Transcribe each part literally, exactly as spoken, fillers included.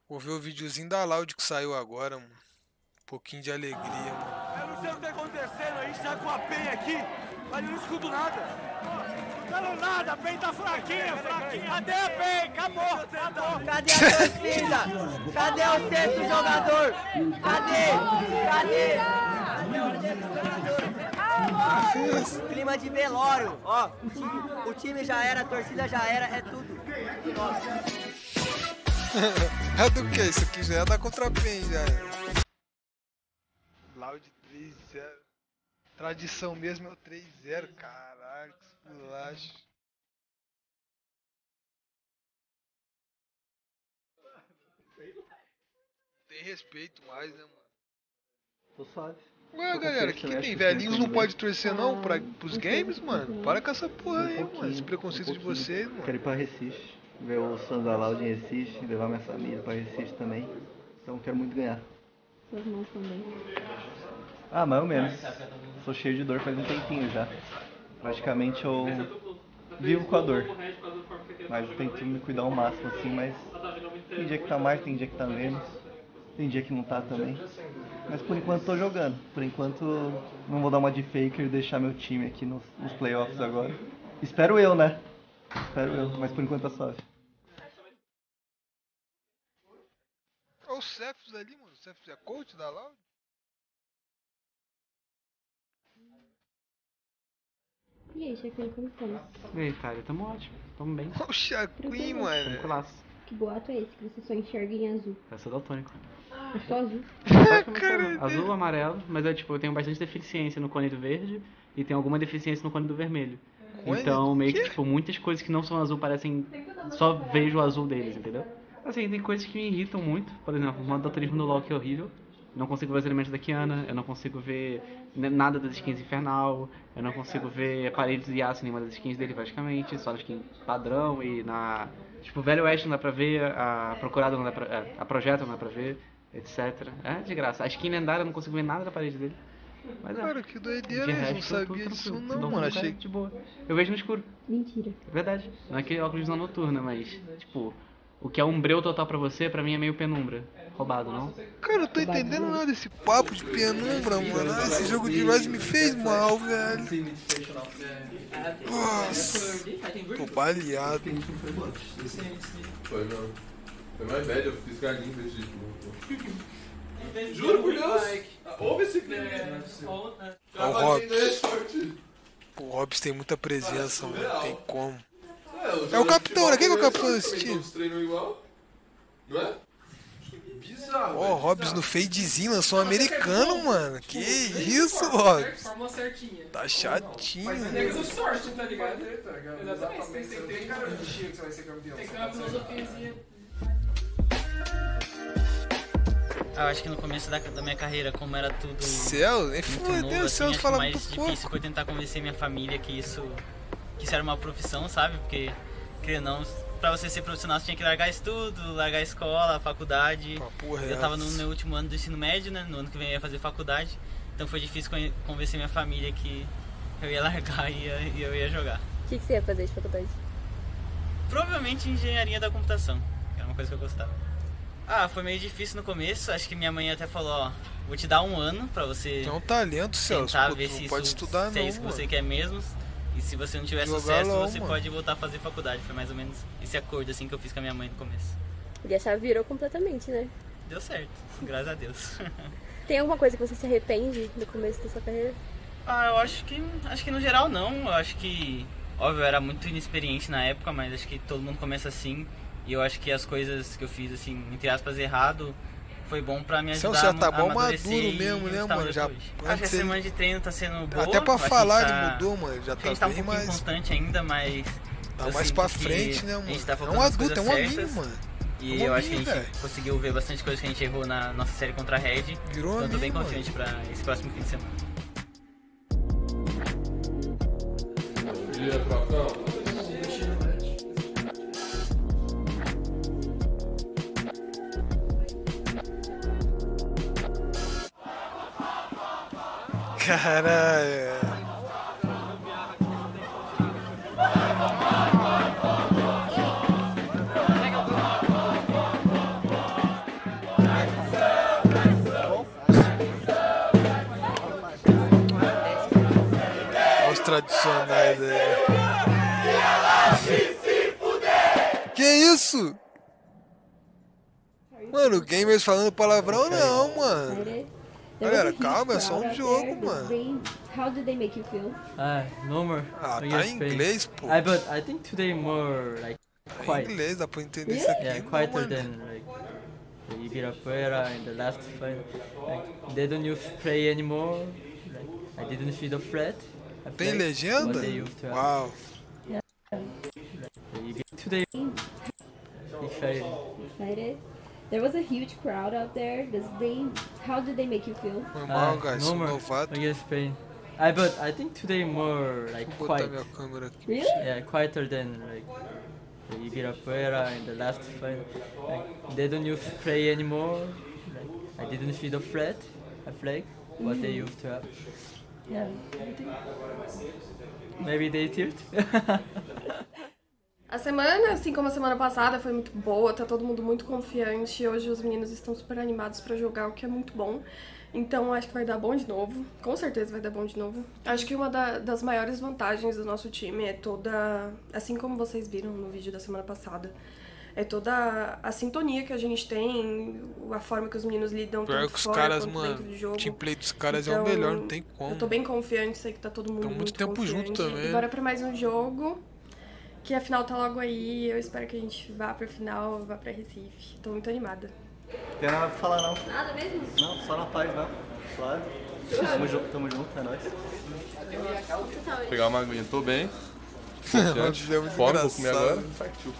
Vou ver o videozinho da Loud que saiu agora, mano. Um pouquinho de alegria, mano. Eu não sei o que tá acontecendo, a gente tá com a Pen aqui, mas eu não escuto nada. Não escutando nada, a Pen tá fraquinha, fraquinha. Cadê a Pen? Acabou, acabou. Cadê a torcida? Cadê o sexto jogador? Cadê? Cadê? Cadê o sexto jogador? Clima de velório, ó. O time, o time já era, a torcida já era, é tudo. É do que? Isso aqui já é da Contrapen, já é. Loud três zero. Tradição mesmo é o três zero, caralho, que esculacho. Tem respeito mais, né, mano? Tô suave. Ué, galera, o que, que tem? Velhinhos não pode torcer não pra, pros games, mano? Para com essa porra aí, mano. Esse preconceito de vocês, mano. Quero ir pra Recife, ver o Santa Loud em Recife, levar minha família pra Recife também. Então quero muito ganhar. Suas mãos também. Ah, mais ou menos. Sou cheio de dor faz um tempinho já. Praticamente eu vivo com a dor. Mas eu tento me cuidar ao máximo assim, mas tem dia que tá mais, tem dia que tá menos. Tem dia que não tá também. Mas por enquanto tô jogando. Por enquanto não vou dar uma de faker e deixar meu time aqui nos, nos playoffs agora. Espero eu, né? Espero eu, mas por enquanto tá suave. Olha o Cephas ali, mano. O Cephas é coach da Loud? E aí, Shaquille, como estamos? E aí, cara, tamo ótimo, tamo bem. Olha o Shaquille, mano. Tranquilaço. Que boato é esse que você só enxerga em azul? Eu sou daltônico. É só azul? Cara, Azul, amarelo, mas eu, tipo, eu tenho bastante deficiência no cone do verde e tenho alguma deficiência no cone do vermelho. Cone Então, do meio que, quê? tipo, muitas coisas que não são azul parecem... Só vejo o azul deles, entendeu? Assim, tem coisas que me irritam muito. Por exemplo, o modo daltonismo no LoL que é horrível. Não consigo ver os elementos da Kiana, eu não consigo ver nada das skins infernal, eu não consigo ver paredes de aço em nenhuma das skins dele praticamente, só na skin padrão e na... Tipo, velho West não dá pra ver, a Procurada não dá pra... É, a Projeto não dá pra ver, etcétera. É de graça. A skin lendária eu não consigo ver nada da parede dele. Mas é. Cara, que doideira, De eu não resto, tudo sabia disso tranquilo. não, Dou mano. um Achei de boa. Eu vejo no escuro. Mentira. É verdade. Não é que óculos de visão noturna, mas, tipo, o que é um breu total pra você, pra mim é meio penumbra. Roubado, não? Cara, eu tô entendendo nada desse papo de penumbra, mano. Ah, esse jogo de Rise me fez mal, velho. Nossa, tô baleado. Foi não. Foi mais velho, eu fiz galinha em vez de. Juro por Deus! Ouve esse clipe! Olha o Hobbs. Pô, o Hobbs tem muita presença, mano. Tem como. É o capitão, né? Quem é o capitão desse time? Treinam igual? Não é? Bizarro. Ó, o Hobbs no fadezinho lançou um americano, mano. Que isso, Hobbs? Forma certinha. Tá chatinho. Mas tem que ter sorte, tá ligado? Exatamente. Tem que ter garantia que você vai ser campeão. Tem que ter uma filosofiazinha. Eu acho que no começo da, da minha carreira, como era tudo Céu, nem muito foi, novo, Deus, assim, Céu, acho que o fala mais muito difícil pouco. foi tentar convencer minha família que isso, que isso era uma profissão, sabe? Porque, querendo ou não, pra você ser profissional você tinha que largar estudo, largar a escola, a faculdade. Papo reto. Eu tava no meu último ano do ensino médio, né? No ano que vem eu ia fazer faculdade. Então foi difícil con- convencer minha família que eu ia largar e, ia, e eu ia jogar. O que, que você ia fazer de faculdade? Provavelmente engenharia da computação, que era uma coisa que eu gostava. Ah, foi meio difícil no começo, acho que minha mãe até falou, ó, vou te dar um ano pra você Tem um talento, Celso. tentar Pô, ver tu se não isso, pode estudar, se é não, isso que mano. você quer mesmo. E se você não tiver Jogar sucesso, LOL, você mano. pode voltar a fazer faculdade. Foi mais ou menos esse acordo assim que eu fiz com a minha mãe no começo. E a chave virou completamente, né? Deu certo, graças a Deus. Tem alguma coisa que você se arrepende do começo da sua carreira? Ah, eu acho que acho que no geral não. Eu acho que, óbvio, eu era muito inexperiente na época, mas acho que todo mundo começa assim. E eu acho que as coisas que eu fiz, assim, entre aspas, errado, foi bom pra me Celso, ajudar já tá a bom amadurecer maduro e mesmo, né, estar mano? onde Já eu tô hoje. Acho que a antes ele- semana de treino tá sendo boa. Até pra acho que falar tá- ele mudou, mano. Já acho que tá a gente tá um bem pouquinho mais... constante ainda, mas... Tá eu mais sinto pra que frente, né, A mano? gente tá É focando um nas adulto, é coisas um amigo, certas. mano. E É um eu acho que a amigo, gente velho. conseguiu ver bastante coisa que a gente errou na nossa série contra a Red. Virou Então eu tô bem amigo, confiante pra esse próximo fim de semana. Dia, trocão. Caralho. tradicionais aí. Que isso? Mano, gamers falando palavrão não, mano. Galera, calma, é só um jogo, mano. How did they make you feel? Ah, no more. Ah, I tá guess em Spain. inglês, pô. I but I think today more like Tá em quiet. inglês, dá pra entender isso aqui. Yeah, não, quieter mano. than like the Ibirapuera in the last fight. Like they don't use spray anymore. Like I didn't feel the threat. I Tem played legenda? what they used to have. Uau. Like, the Ibi- today excited. Excited? There was a huge crowd out there. Does they? How did they make you feel? Normal, Ah, guys, no sou more. novato. I guess Spain. I but I think today more like Vou botar quiet. minha câmera aqui. Really? Yeah, quieter than like the Ibirapuera in the last fight. Like they don't use spray anymore. Like I didn't feel the threat. I played what they used to have. Yeah, I think maybe they tilt. A semana, assim como a semana passada, foi muito boa, tá todo mundo muito confiante. Hoje os meninos estão super animados pra jogar, o que é muito bom. Então acho que vai dar bom de novo, com certeza vai dar bom de novo. Acho que uma da, das maiores vantagens do nosso time é toda, assim como vocês viram no vídeo da semana passada, é toda a sintonia que a gente tem, a forma que os meninos lidam Pior tanto que os fora caras, quanto mano, dentro do jogo. o teamplay dos caras é Então, o melhor, não tem como. Eu tô bem confiante, sei que tá todo mundo Tamo muito muito tempo confiante. junto também. E bora pra mais um jogo, que a final tá logo aí. Eu espero que a gente vá pra final, vá pra Recife. Tô muito animada. Não tem nada pra falar não. Nada mesmo? Não, só na paz, não. Claro. Tamo junto, tamo junto, é nóis. Vou pegar uma aguinha, tô bem. Nossa, é muito Fome, vou comer engraçado. agora. Partiu.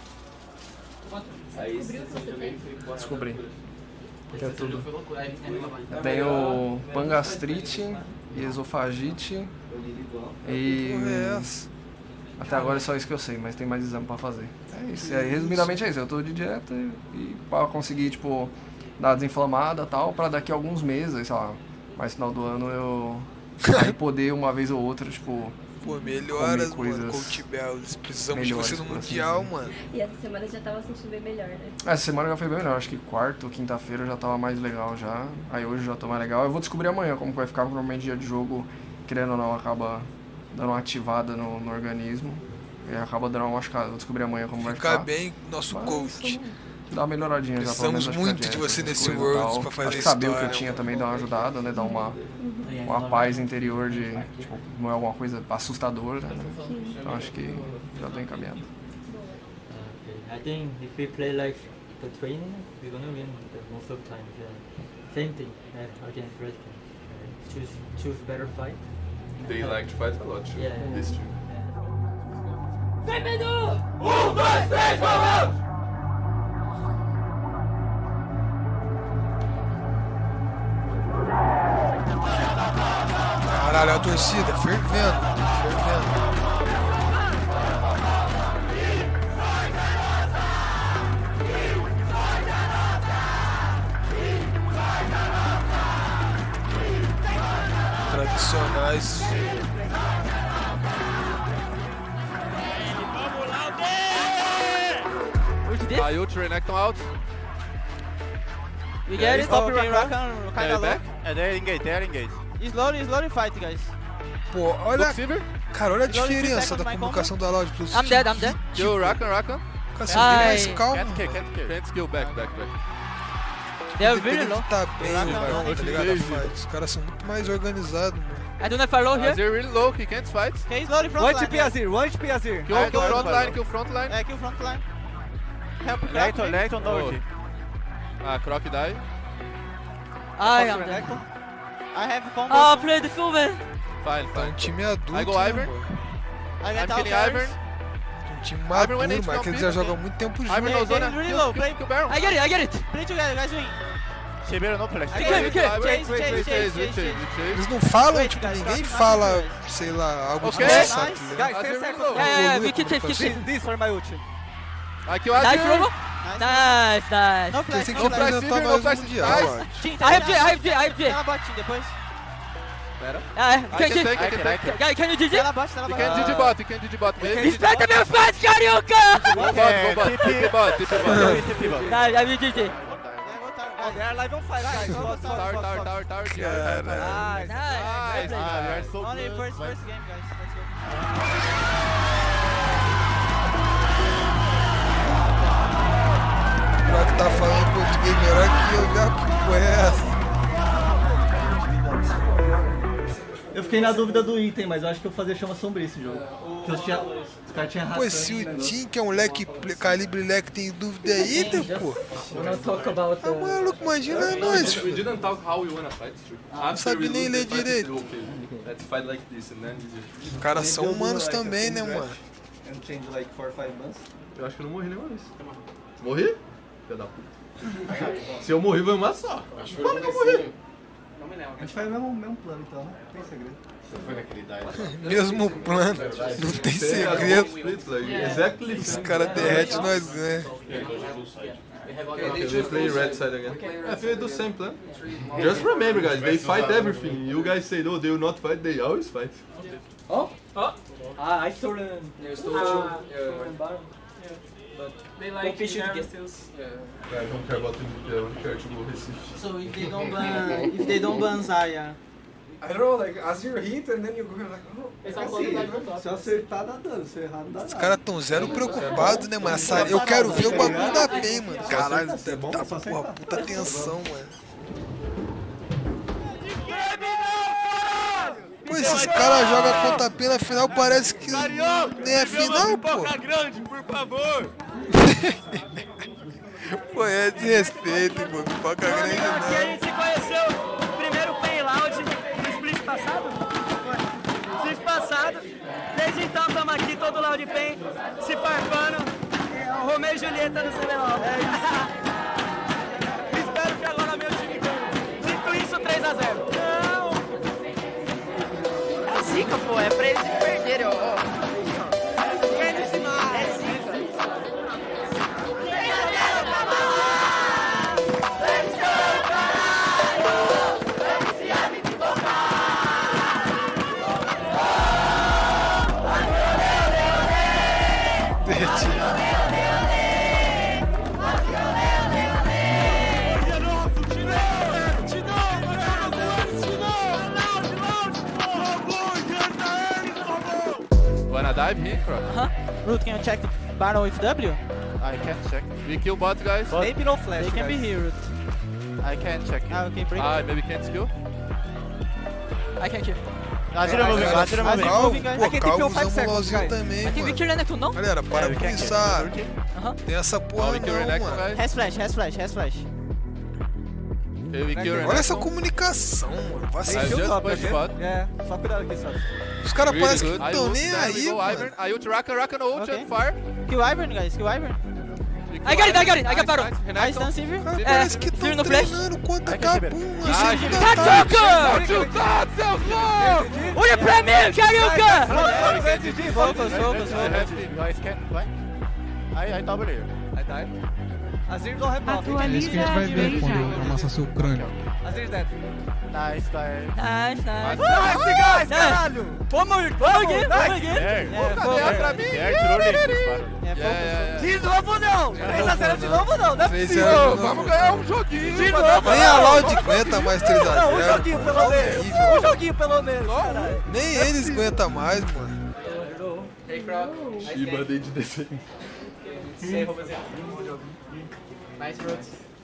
Descobri. Que é tudo. Eu tenho pangastrite e esofagite e... Porra, é essa? Até agora é só isso que eu sei, mas tem mais exame pra fazer. É isso, é, resumidamente é isso, eu tô de dieta e, e pra conseguir, tipo, dar desinflamada e tal, pra daqui a alguns meses, sei lá, mais final do ano eu aí poder uma vez ou outra, tipo, Pô, melhoras, comer mano, coisas Coach Bell. Precisamos de melhores, você no por assim Mundial, dizer. mano. E essa semana já tava sentindo bem melhor, né? Essa semana já foi bem melhor, acho que quarta ou quinta-feira já tava mais legal já. Aí hoje já tô mais legal. Eu vou descobrir amanhã como que vai ficar, provavelmente dia de jogo, querendo ou não, acaba dando uma ativada no, no organismo. E acaba dando uma machucada. Vou descobrir amanhã como vai Ficar ficar. bem, nosso Mas, coach. Dá uma melhoradinha já, pelo menos, Precisamos acho que muito na de dieta, você essas nesse coisas e Worlds tal. pra fazer Acho que saber o que eu história. tinha também dá uma ajudada, né? Dar uma, uma paz interior de, tipo, não é alguma coisa assustadora, né? Então acho que já tô encaminhado. I think if we play like the training, we're gonna win the most of the time. Yeah. Same thing uh, against Red King. Uh, choose choose better fight. They like to fight a lot, Yeah. this team. Vem, Bedu! Um, dois, três, vamos! Caralho, a torcida, fervendo, fervendo. Tradicionais. Are you Renekton out? We Yeah, get it, stop stop it, it, Rakan. Rakan, Yeah, kinda low. back. And they engage, they engage. Slowly, slowly fight, guys. Pô, olha. Cara, olha a Slowly diferença da second my comunicação da Loud plus. I'm dead, I'm dead. Kill Rakan, Rakan. Cara, você vem mais Ai. calmo. Can't kill, can't kill. Can't kill, back, back, back. They are Independente really low. de tá bem ou Rakan, não, tá Rakan. ligado? A fight. Os caras são muito mais organizados, mano. I do not fire low here. Azir really low, he can't fight. Okay, slowly front One line. H P Azir, one H P Azir. Kill, I kill go front for line, it. kill front line. É, kill front line. Help Croc, Leighton, maybe? Leighton, no Oh. ulti. Ah, Croc die. I Fox am dead. Renekton. I have combo. Oh, play the full, man. Fine, Tá um fine. time adulto, I go né, Ivern. mano? I I'm get out killing carries. Ivern. Um time Ivern, maduro, when it's mas que eles já complete, jogam há muito tempo junto. Ivern no They- zona. they really Kill, low, kill, play. kill Baron. I get it, I get it. Play together, guys, win. Shibeiro no flash. I get it, Kill okay. Ivern. Chase, Wait, chase, wait, chase, chase, chase, chase, chase. chase. Eles não falam, Wait, tipo, guys, ninguém stop, fala, stop, sei lá, algo Okay. desnecessário, Nice. tá ligado? Guys, Azir ten really seconds. low. Yeah, yeah, yeah, we Evolui keep a safe, keep comunicação. safe. This, this for my ulti. I kill Nice, Azir. Robo. Nice. Nice, nice. No Porque flash, tem que no flash. apresentar Silver, mais no flash, um mundial, nice. eu acho. Team, I have G, I have G, I have G. Tem na bot depois. Pera. Ah, I can, can can, take, I can I take. can, can you G G? Tem na bot, tem na You bot. can G G bot, you can G G bot. Maybe. Respeita meus fãs, carioca! Go bot, go bot. T P bot, T P bot. T P bot. Nice, I will G G. Oh, they are live on fire, guys. Fox, Fox, Tower, Fox, tower, Fox. tower, tower. Caralho. Nice. Nice. Nice. Ah, we are so Only good. first, first game, guys. Let's go. O que tá falando português melhor que eu, já que porra é essa? Eu fiquei na dúvida do item, mas eu acho que eu fazia chama sombria esse jogo. Porque os, tinha, os caras tinham razão. Pô, se o Tim, que é um leque, calibre leque, tem dúvida aí, item, pô. Tá maluco, imagina nós. We didn't talk how we wanna fight. Não sabe nem ler direito. Let's fight like this and then Os caras são humanos também, né, mano? Eu acho que eu não morri nenhuma vez. Morri? Filha da puta. Se eu morrer, vai amassar. Acho que eu morri. A gente faz o mesmo, mesmo plano, então, não tem segredo. Foi naquele idade. Mesmo plano, não tem segredo. Os caras derretem, nós ganhamos. Okay, they play red side again. I feel the same plan. Just remember, guys, they fight everything. You guys say, no, they will not fight, they always fight. Oh? Oh? Ah, I stole them. You stole Ah, two. Yeah. But they like fish it again. Yeah. I don't care about the I don't care to go Recife. So if they don't ban, if they don't ban Zaya. I don't know, like, as you hit and then you go like, oh, Se eu acertar, dá dano. Se eu errar, não dá Os nada. caras tão zero preocupados, né, mano? Essa- Eu quero ver o bagulho da P E N, mano. Caralho, deve tá porra, puta tensão, mano. Pô, esses caras jogam contra a P E N na final, parece que nem é final, pô. grande, por favor! Pô, é desrespeito, pô. Pipoca grande Aqui a não. gente se conheceu no primeiro Pen Loud no split passado? Foi. Split passado. Desde então estamos aqui, todo Loud Pen, se farpando. É, Romeu e Julieta no C B L O. É isso. Espero que agora meu time ganhe. Dito isso, três a zero. Não! É zica, pô, é pra eles perderem, ó. Menos demais. É zica. Wanna dive here, bro? Uh-huh. Root, can you check Baron with W? I can't check. We kill bot, guys. Maybe no flash. They can be here, Root. I can't check. Ah, okay, break. Ah, maybe can't skill. I can kill. Atira moving, atira moving. Pô, Calvo usa um LOLzinho também, I can be mano. kill Renekton, não? Galera, para com isso, ah. Tem essa porra não, mano. Has flash, has flash, has flash. Olha essa comunicação, mano. Vai ser É, só cuidado aqui, só. Os caras parecem que não estão nem aí, mano. I ult Rakan, Rakan ult and fire. Kill Ivern, guys, kill Ivern. I got it, I got it, I got Baron. I stun Sivir. Cara, parece que estão no flash. treinando contra Kabum, mano. Catuca! seus loucos! Olha pra mim, Cariuca! Focus, focus, focus. Guys, can what? I I double here. I died. Azir não rebuff. É isso que a gente vai ver quando eu amassar seu crânio. Azir dead. Nice, guys. Nice, nice. Nice, guys, caralho! Vamos, vamos aqui, vamos aqui. Cadê pra mim? De novo não! três a zero de novo não, não é três a possível! zero de novo. Vamos ganhar um joguinho. De novo Nem a Loud aguenta mais três a zero. Não, um joguinho pelo menos! Um joguinho pelo menos, caralho! Nem eles aguentam mais, mano. Hey, Croc. Shiba dei de desenho. Say, rapaziada. Nice roads.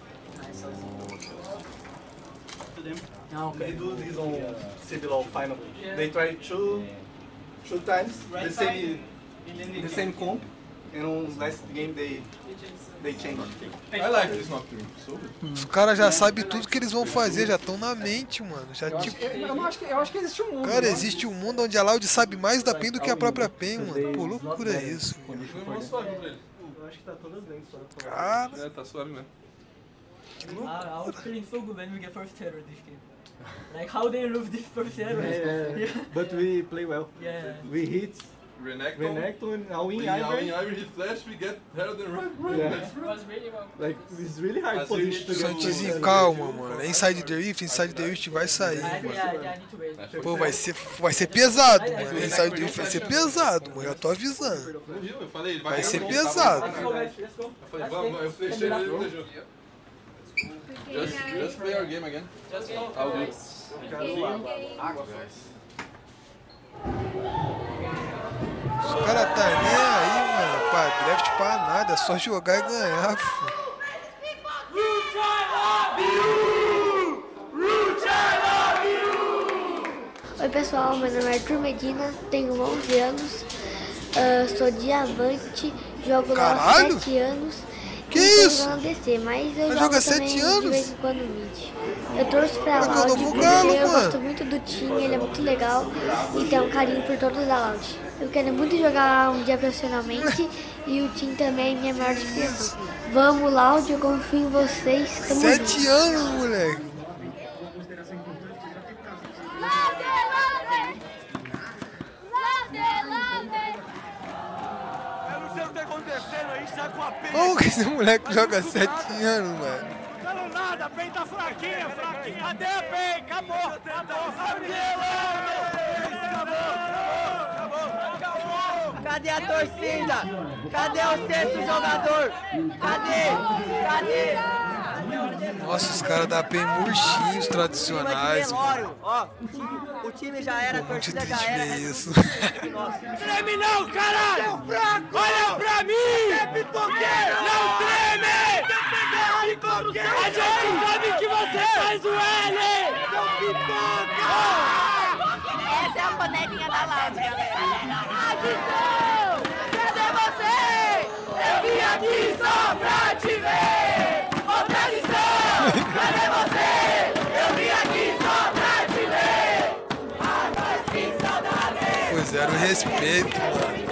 Não, they do this on C B L O L final. They try two, two times the same, the same comp, and on last game they, they change. I like this Nocturne. So good. Os caras já sabem tudo que eles vão fazer, já estão na mente, mano. Já Eu, tipo. acho que, eu, não acho que, eu acho que existe um mundo. Cara, né? existe um mundo onde a Loud sabe mais da P E N do que a própria P E N, mano. Pô, loucura é isso, mano. Eu acho que tá todas bem só. Cara. É, tá suave mesmo. Que I, I was feeling so good when we get first terror this game. Like how they remove this first terror. Yeah, yeah. But we play well. Yeah. We hit Renekton. Renekton and all in We all in Ivern. Ivern, he flash, we get Herald and run, run. Yeah. Let's run. Was really well. Like, it's really hard Assim, position to get Santizinho, calma, mano. É Inside the Rift, Inside the Rift vai sair, I, mano. yeah, yeah, I need to wait. Pô, vai ser, vai ser pesado, mano. Inside the Rift vai ser pesado, mano. Já tô avisando. Não viu? Eu falei, ele vai Vai ser voltar, pesado. Let's go, guys. Let's go. Eu falei, vamos, eu flechei ele no jogo. Just, just play our game again. Just go. I'll do it. Okay. Água, guys. Os caras tá nem aí, mano, pra draft, pra nada, é só jogar e ganhar, filho. Oi pessoal, meu nome é Arthur Medina, tenho onze anos, uh, sou diamante, jogo lá há sete anos. Que isso? No D C, mas eu Vai jogo jogar também sete anos? de vez em quando mid. Eu torço pra Mas Loud eu não vou porque galo, eu mano. gosto muito do time, ele é muito legal e tem um carinho por todos da Loud. Eu quero muito jogar um dia profissionalmente e o time também é minha maior inspiração. Vamos Loud, eu confio em vocês. Tamo Sete junto. anos, moleque. Como que esse moleque joga sete anos, mano? Não nada, Pen tá fraquinha, fraquinha. Cadê a Pen? Acabou, acabou. Cadê a torcida? Cadê o sexto jogador? Cadê? Cadê? Nossa, os caras da Pen murchinhos tradicionais, mano. Ó, o time, o time já era, a Muito torcida triste já era. ver isso. Treme não, caralho! Olha pra mim! Não treme! A gente sabe que você faz o L! Essa é a bonequinha da Loud, galera. Adição! Cadê você? Eu vim aqui só pra te ver! Ô, tradição! Cadê você? Eu vim aqui só pra te ver! Ah, mas que saudade! Pois era o respeito, mano.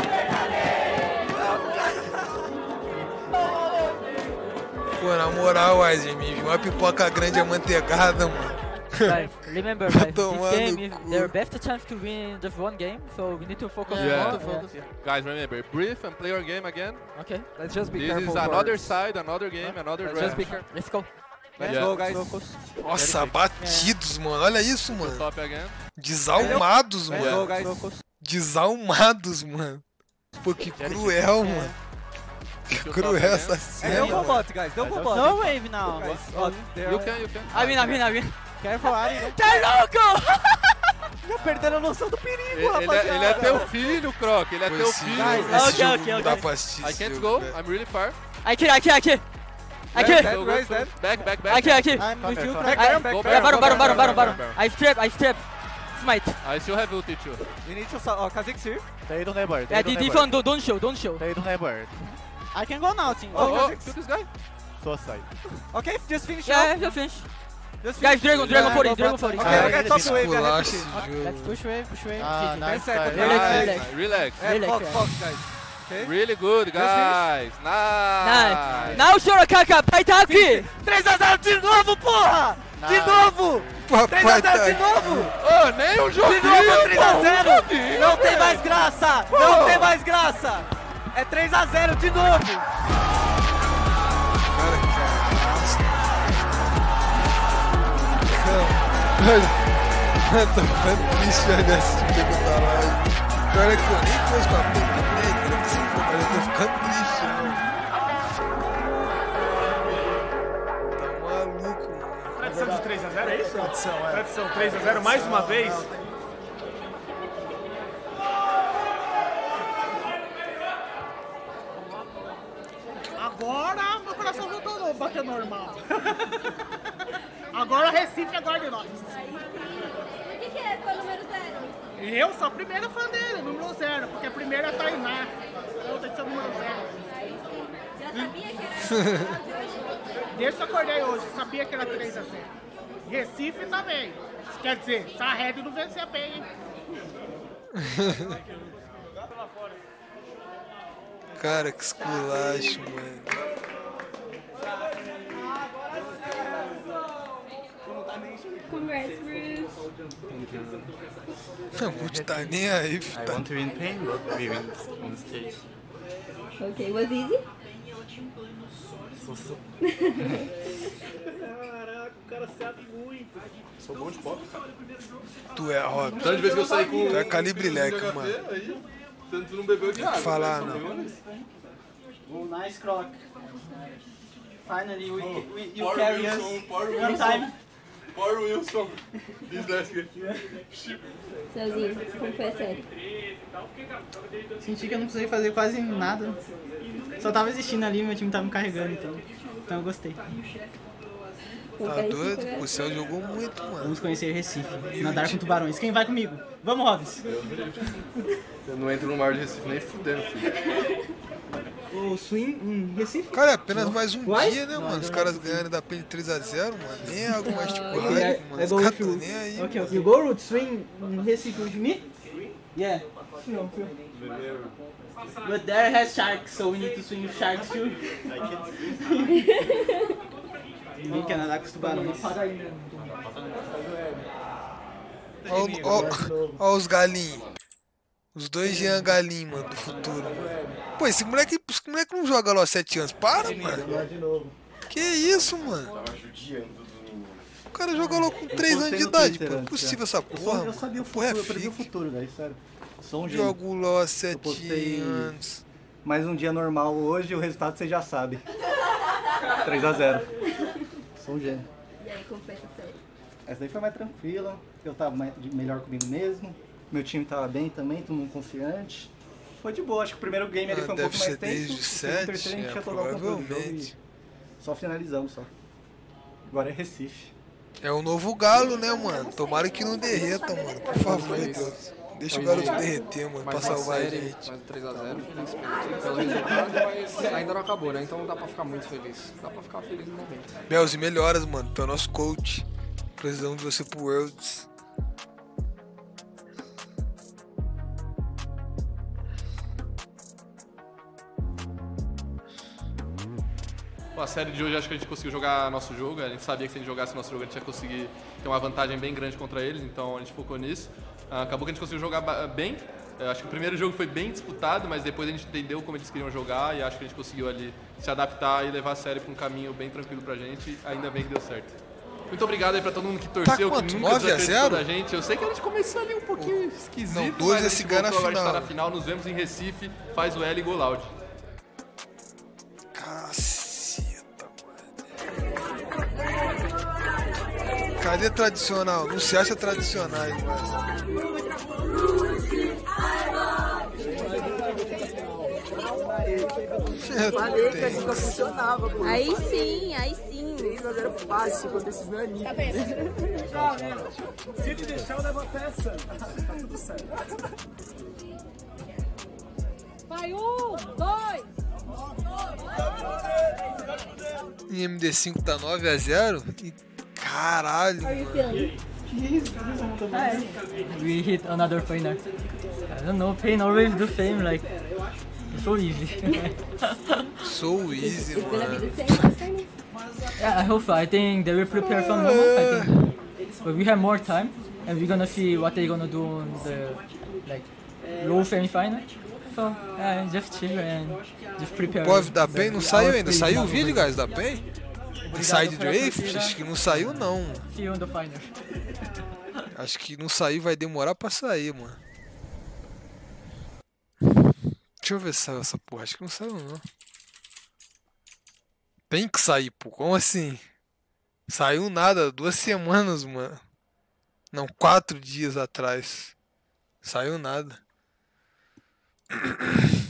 Pô, na moral, Wise, me viu uma pipoca grande amanteigada, mano. Guys, remember, Tá guys, this tomando game is cu. their best chance to win just one game, so we need to focus Yeah. more. Yeah. Yeah. Guys, remember, breathe and play your game again. Okay. Let's just be This careful. is another for- side, another game, another Let's draft. just be careful. Let's go. Let's Yeah. go, guys. Focus. Nossa, batidos, mano. Olha isso, mano. Top again. Desalmados, Let's go, mano. guys. Focus. Desalmados, mano. Pô, que cruel, mano. Que cruel essa É, cena, no mano. combat, guys. No combat. No wave now. Guys, oh, they You are- can, you can. I win, I win, I win. Careful, Ari. não- Tá louco? Já perderam a noção do perigo, Ele, ele, é, rapaziada. ele é teu filho, Croc. Ele é Pô, teu esse filho. jogo- Guys, esse okay, jogo okay, não dá okay. pra assistir I esse can't jogo, go. velho. é I'm really far. Aqui, aqui, aqui. Aqui. Dead, Go, guys, go, dead. Back, back, back. Aqui, aqui. I'm with you, I- back, back, Yeah, back, Go back, Baron, back, Baron, Baron, back, Baron, back, Baron. back. I strip, I strip. Smite. I still have ult, too. We need to... Uh, Kha'Zix here. They don't have Yeah, the defense, don't don't show, don't show. They don't have word. I can go now, team. Oh, oh, Kha'Zix. kill this guy. Suicide. Okay, just finish Yeah, up. just finish. Just Guys, finish. Dragon, Dragon Yeah, forty, go Dragon front. forty. Okay, Ah, we get top wave. Esculacha yeah, esse jogo. Let's push wave, push wave. Ah, Keep nice it. seconds. fight. Relax, Nice. relax. Relax. Yeah, Relax, Fox, relax. Fox, guys. Okay. Really good, guys. Nice. Nice. Now, Sorakaca, vai tá aqui. três a zero de novo, porra! De Nice. novo! Papai três a zero tá de aqui. novo! Oh, nem um De joguinho, novo, três a pô, um zero! joguinho, Não tem velho. mais graça! Não tem mais graça! É três a zero de novo! Cara, que Olha, eu tô ficando triste olhar esse jogo da live. Pior é que eu nem pus com a Pen negra, mas eu tô ficando triste, mano. Tá maluco, mano. Tradição de três a zero, é isso? Tradição, é. Tradição três a zero mais uma vez. Agora meu coração voltou a bater normal. Agora Recife é guarda nós. O que, que é fã número zero? Eu sou a primeira fã dele, número zero, porque a primeira é a Tainá. A outra é número zero. Já sabia que era Desde que eu acordei hoje, sabia que era três a zero. Recife também. Quer dizer, Sarred não vencia bem, hein? Cara, que esculacho, mano. Congrats, Bruce. O Multi tá nem aí, I filho. want to win pain, but we win on stage. Okay, was easy? So, so. Caraca, o cara sabe muito. Sou bom de pop. Tu é, Rob. Tanto de vez que eu saí com... Tu é calibre leque, com H P, mano. Aí, tanto não bebeu de Tem que água. falar, né? não. Oh, nice Croc. Finally, we, we, you Power carry Wilson, us Power one Wilson. time. Poor Wilson. This last game. Sozinho, como foi a série? Senti que eu não precisei fazer quase nada. Só tava existindo ali, meu time tava me carregando, então, então eu gostei. Tá doido? O Céu jogou muito, mano. Vamos conhecer Recife, nadar com tubarões. Quem vai comigo? Vamos, Robson. Eu não entro no mar de Recife nem fudendo, filho. O swing em Recife? Cara, é apenas mais um Vai? dia, né, mano? Os caras ganhando da P N três a zero, mano. Nem é algo mais tipo Okay, hype, I- mano. I Os go caras with tão you. nem aí. Okay, mano. okay. You go to swing in Recife with me? Yeah. No, but there has sharks, so we need to swim with sharks too. Ninguém quer nadar com os tubarões. Ó, ó, ó os galinhos. Os dois Jean Galinho, mano, do futuro. Pô, esse moleque, esse moleque não joga lá há sete anos. Para, mano. Que isso, mano? O cara joga lá com três anos de idade, pô. É impossível essa porra. Eu sabia o Porra, futuro, é eu previ o fake. futuro, velho, sério. Sou um gênio. Jogo lá há Eu sete postei anos. mais um dia normal hoje, o resultado você já sabe. três a zero. Sou um gênio. E aí, como foi essa série? Essa daí foi mais tranquila, eu tava mais, de- melhor comigo mesmo. Meu time tava bem também, todo mundo confiante. Foi de boa, acho que o primeiro game ali Ah, foi um deve pouco mais ser tenso. desde O o segundo e sete, o terceiro a gente é, já tomou o controle do jogo e provavelmente. só finalizamos só. Agora é Recife. É o novo galo, né, mano? Tomara que não derreta, mano. Por favor, Deus. Deixa o garoto derreter, mano, pra Mais uma salvar a série, gente. mais três a zero, feliz pelo pelo resultado, mas ainda não acabou, né? Então dá pra ficar muito feliz. Dá pra ficar feliz no momento. Belzi, melhoras, mano. Tu é nosso coach. Precisamos de você pro Worlds. Bom, a série de hoje acho que a gente conseguiu jogar nosso jogo. A gente sabia que se a gente jogasse nosso jogo a gente ia conseguir ter uma vantagem bem grande contra eles, então a gente focou nisso. Ah, acabou que a gente conseguiu jogar ba- bem. Eu acho que o primeiro jogo foi bem disputado, mas depois a gente entendeu como eles queriam jogar e acho que a gente conseguiu ali se adaptar e levar a série para um caminho bem tranquilo pra gente. E ainda bem que deu certo. Muito obrigado aí pra todo mundo que torceu, Tá quanto? que nunca nove a desacreditou zero? da gente. Eu sei que a gente começou ali um pouquinho esquisito, Não, dois mas a esse gente ganha na voltou, agora a gente tá final. na final. Nos vemos em Recife. Faz o L e Go Loud. Caceta, mano. Cadê tradicional? Não se acha tradicional, mano. Falei que a dica funcionava, pô. Aí sim, aí sim. três a zero fácil contra esses naninhos. Tá vendo? Se ele deixar, eu levo a peça. Tá tudo certo. Vai um, dois. Em M D cinco tá nove a zero? E caralho, mano. We hit another painter. I don't know, pain always do same, like, so easy. So easy, mano. Yeah, I hope so. I think they will prepare some moments, I think. But we have more time, and we're gonna see what they're gonna do in the, like, low semi-final. So, yeah, just chill and just prepare. O P O V da P E N não saiu Our ainda. phase Saiu o now. vídeo, guys, da P E N? Inside Draft? Acho que não saiu, não. See you in the final. Acho que não saiu, vai demorar pra sair, mano. Deixa eu ver se saiu essa porra. Acho que não saiu, não. Tem que sair, pô. Como assim? Saiu nada. Duas semanas, mano. Não, quatro dias atrás. Saiu nada.